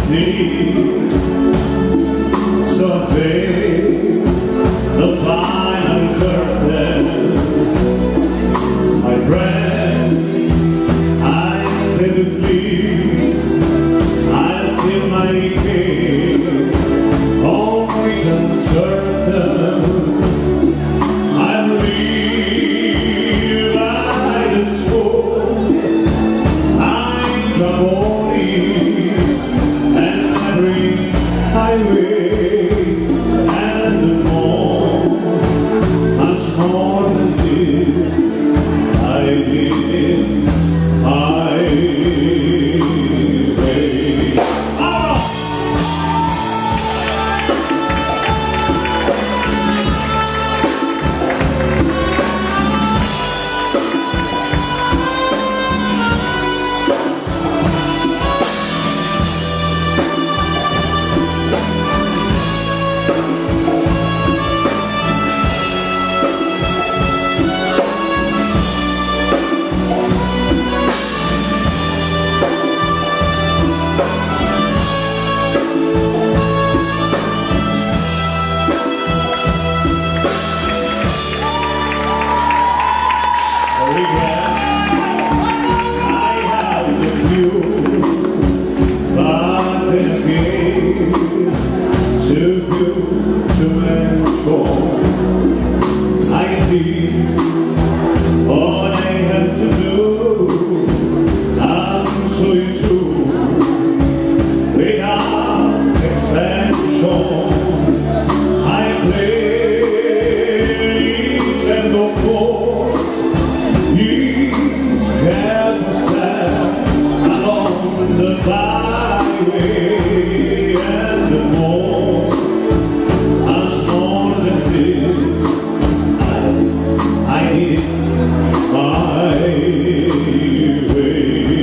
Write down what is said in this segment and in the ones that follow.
destiny. Survey the final curtain, my friend. I say to please, I still my king, always uncertain. I believe I the soul, I trouble and every highway. All I have to do, I'm so true, without exception. I play each and no more, each careful step along the byway, and the more, much more than this. I need my way.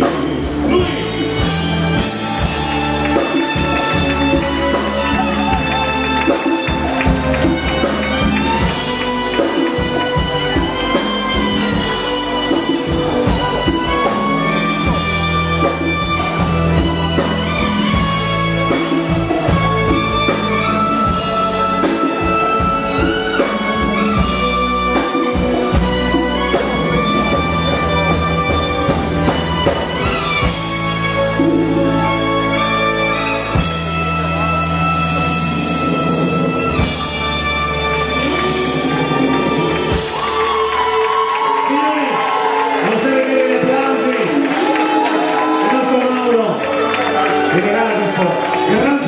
Regala questo grande